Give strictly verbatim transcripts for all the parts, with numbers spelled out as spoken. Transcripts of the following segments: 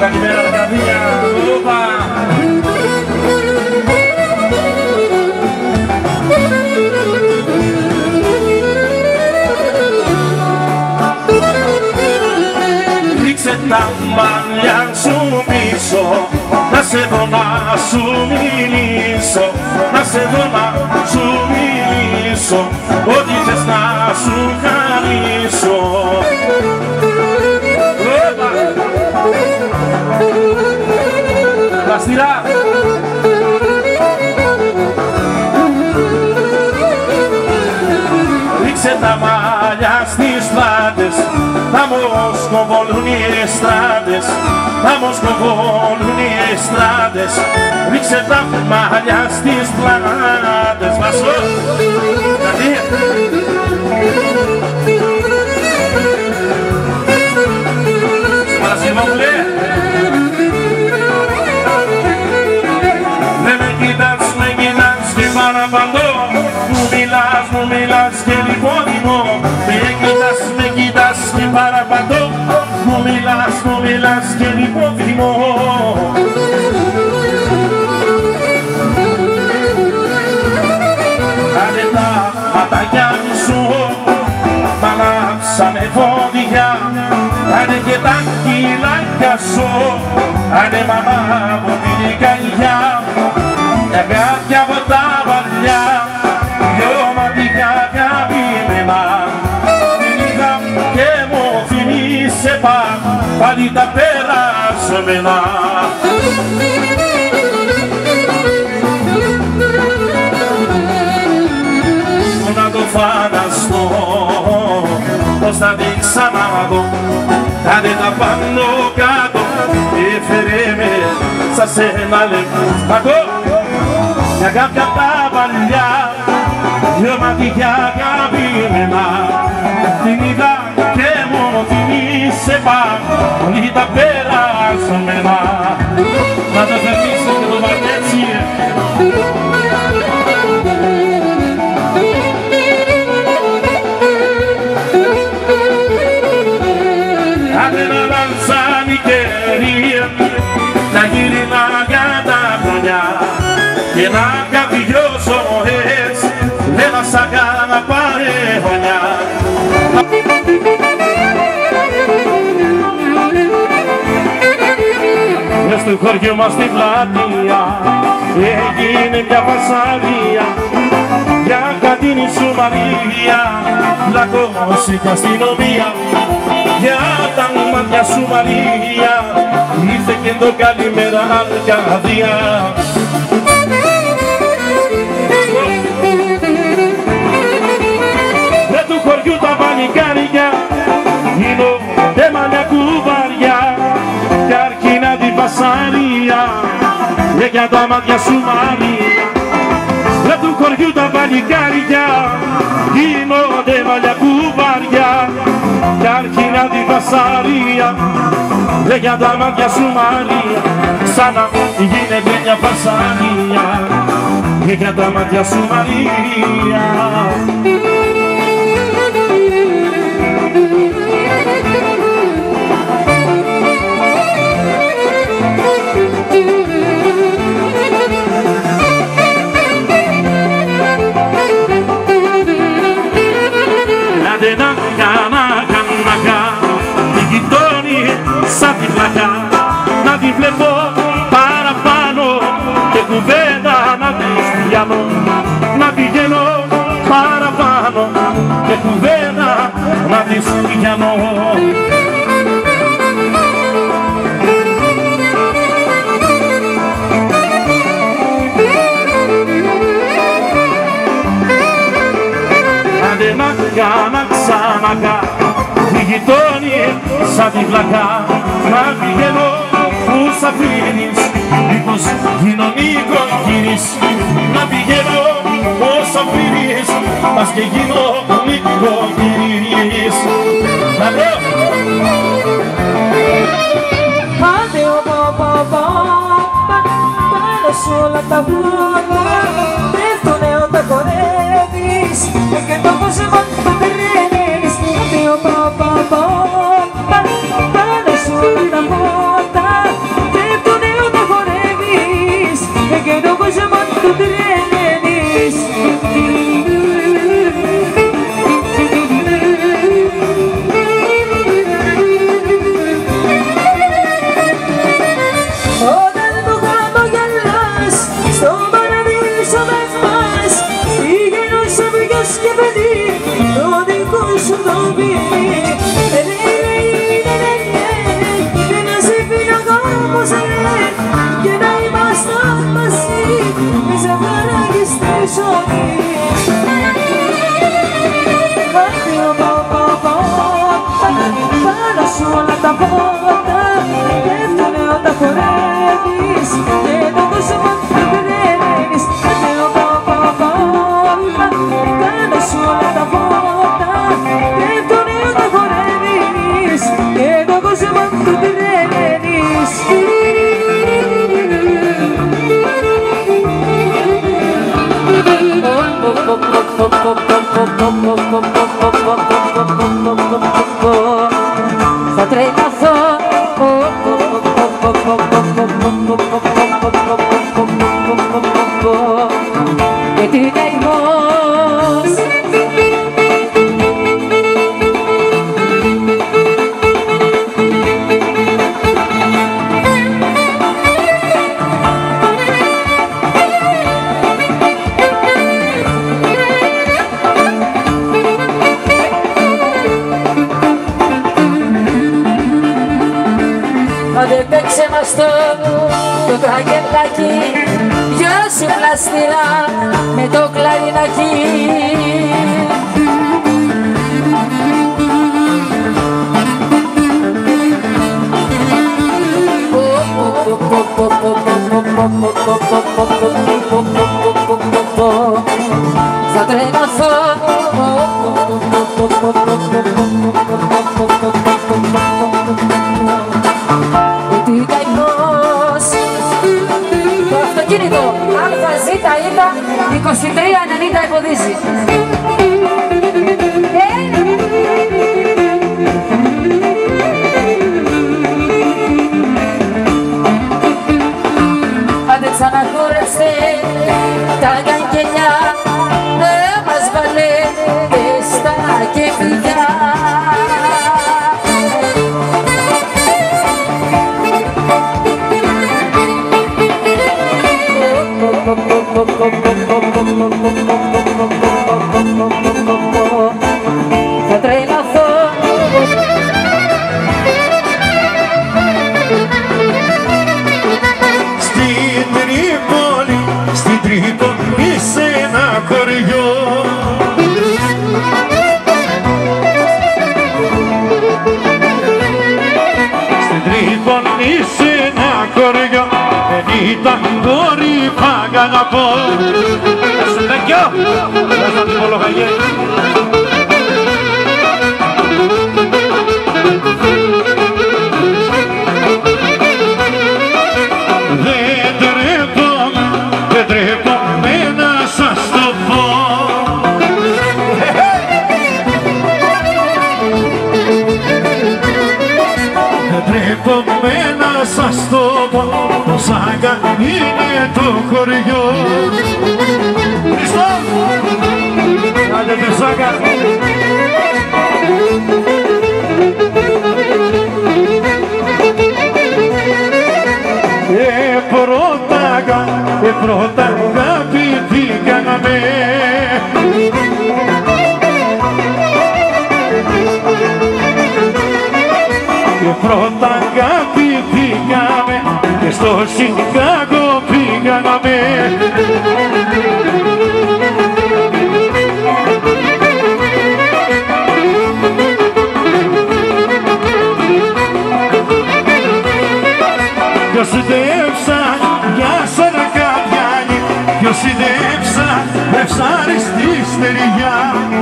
Καλημέρα τα καρδιά. Οπα. Ρίξε τα μαλλιά σου πίσω, να σε δω να σου μιλήσω, να σε δω να σου μιλήσω, ό,τι θες να σου χαρίσω. Πλαστηρά! Ρίξε τα μαλλιά στις πλάτες, θα μου σκοβολούν οι εστράδες, θα μου σκοβολούν οι εστράδες. Ρίξε τα μαλλιά στις πλάτες. Βασό! Γιατί? Παρασκευό μου λέει. Δεν με κοιτάς, με κοιτάς και παραπαντώ, μου μιλάς, μου μιλάς και λιπόδημο. Με κοιτάς, με κοιτάς και παραπαντώ, μου μιλάς, μου μιλάς και λιπόδημο. Άντε τα ματάκια σου, μ' αλλάξανε φωτιά, άντε και τα κιλάκια σου, άντε μαμά μου την καρδιά, μια κάποια από τα βαριά, δυο μάτια αγαπημένα, την είδα και μου θυμίσε πάλι τα περάσμενα. Να το φανταστώ, πως θα την ξαναδώ, άντε τα πάνω κάτω, έφερε με σαν σένα λεπτό. Μια κάποια τα παλιά, δυο μάτια αγαπημένα, την είδα και μου θυμίσε πάλι τα περάσμενα. Να το φερνήσω και το βαρνέτσι. Άντε να λανσάνει η καιρία, να γυρνά για τα χρονιά και να καβιώσω έτσι, έλα σαν κάνα παρεχονιά. Μες του χωριού μας στην πλατεία έγινε μια φασαρία, για κατίνη σου Μαρία, πλακώσει κι αστυνομία. Για τα μάτια σου Μαρία, ήρθε και το καλημέρα Αρκαδία. Ρε του χωριού τα πανικάρια, γίνονται μαλλιά κουβάρια, κι αρκίνα την φασαρία, ρε για τα μάτια σου Μαρία. Ρε του χωριού τα παλικάρια, γίνονται μαλλιά κουβάρια, κι αρχίνα τη φασαρία, ρε για τα μάτια σου Μαρία, ξανά γίνεται μια φασαρία, ρε για τα μάτια σου Μαρία. Σαν τη φλακά να τη βλέπω παραπάνω και κουβέντα να της πιάνω, να πηγαίνω παραπάνω και κουβέντα να της πιάνω. Άντε να κάνα ξανακά τη γειτόνι σαν τη φλακά, να πηγαίνω που σ' αφήνεις, μήπως γίνω νοικοκύρης. Να πηγαίνω πως αφήνεις, πας και γίνω νοικοκύρης. Να πω! Άντε ο πο πο πο, πάνω σ' όλα τα βλώτα, πέφτουνε όταν χορεύεις, και το κόσμο το τρέμεις. Άντε ο πο πο πο, πάνω σ' όλα τα βλώτα, φώτα, πέφτουνε όταν χορεύεις και τον κόσμο το περιμένεις. Λέω πα πα πα, κάνω σου όλα τα φώτα, πέφτουνε όταν χορεύεις και τον κόσμο το περιμένεις. Θα τρελαθώ και τι καημός. Άντε παίξε μας το, το τραγελάκι, γιο σου πλαστηρά με το κλαρινάκι. Θα τρελαθώ τι καημός. Το αυτοκίνητο ΑΖ ΙΤΑ είκοσι τρία ενενήντα υποδίζει. Άντε ξαναχόρεψε τα γαγγελιά, να μας βάλε και στα κεφιλιά. Θα τρελαθώ. Στην Τρίπολη, στην Τρίπολη σε ένα χωριό, στην Τρίπολη σε ένα χωριό δεν ήταν κορυφά κι αγαπώ. Θα σου τέκιο, θα σου την Πολογαγιέ. Δεν τρέπομαι, δεν τρέπομαι να σας το πω. Δεν τρέπομαι να σας το πω, το Σάγκα είναι το χωριό. Χριστό! Άντε το Σάγκα! Ε, πρώτα, ε, πρώτα αγαπηθήκαμε. Και πρώτα αγαπηθήκαμε και στο Σικάγο πήγαμε. Ποιος συντεύσα για σένα καπιάνι, ποιος συντεύσα με ψάρι στη στεριά.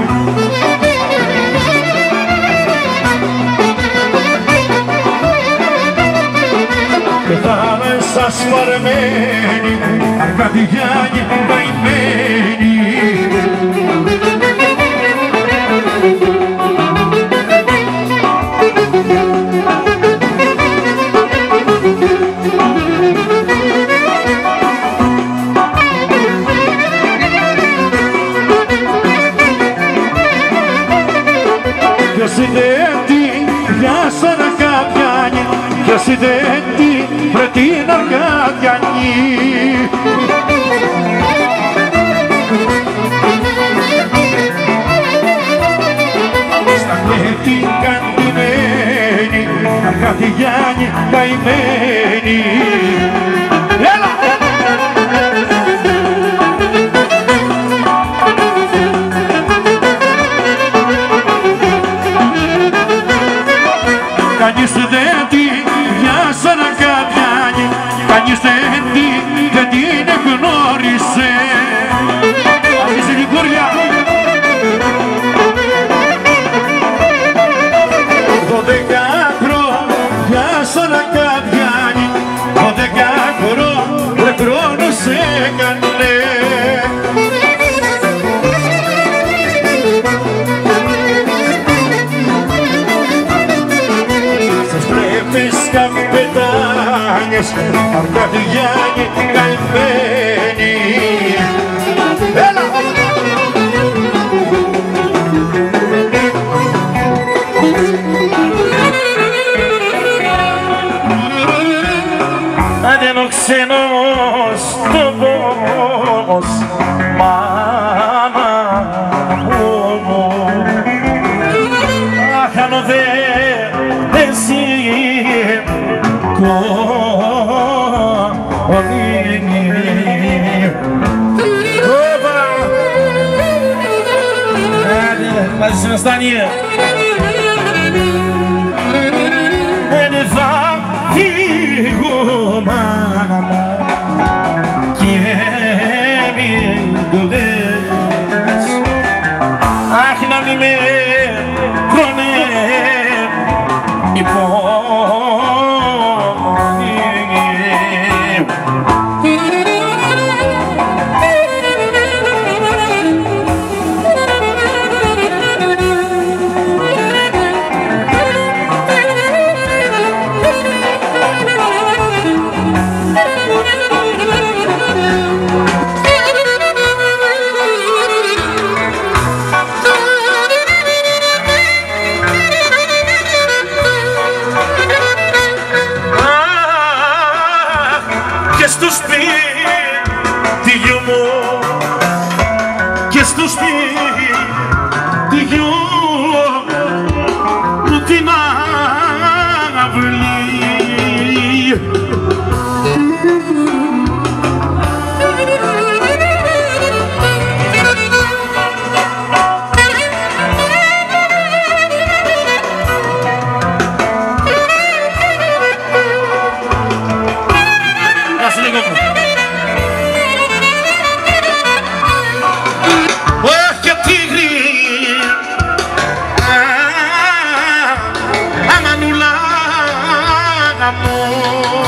Και θάλασσα σπαρμένη, Αρκαδιάννη καημένη. Ποιος είναι τι για σένα καπιάνι, ποιος είναι τι βρε την Αρκαδιάννη. Στα κλέφτη καντημένη, Αρκαδιάννη καημένη. Έλα! κανείς δεν τη για σαν καπιάνι, κανείς δεν τη δεν την γνώρισε. Αυτή στη Λιγούρια. Δώδεκα χρόνια σαν καπιάνι, δώδεκα χρόνια χρόνος έκανε. Καπετάνιες, Αρκαδιάνοι καημένοι. Έλα! Αν είναι ο ξένος τόπος, μάνα μου, αχ αν δε εσύ Μαζί μας Δανία. Δεν θα φύγω μάνα και μην το λες. Αχ να μην με κρονέ στο σπίτι μου και στο σπίτι μου την αυλή. Amor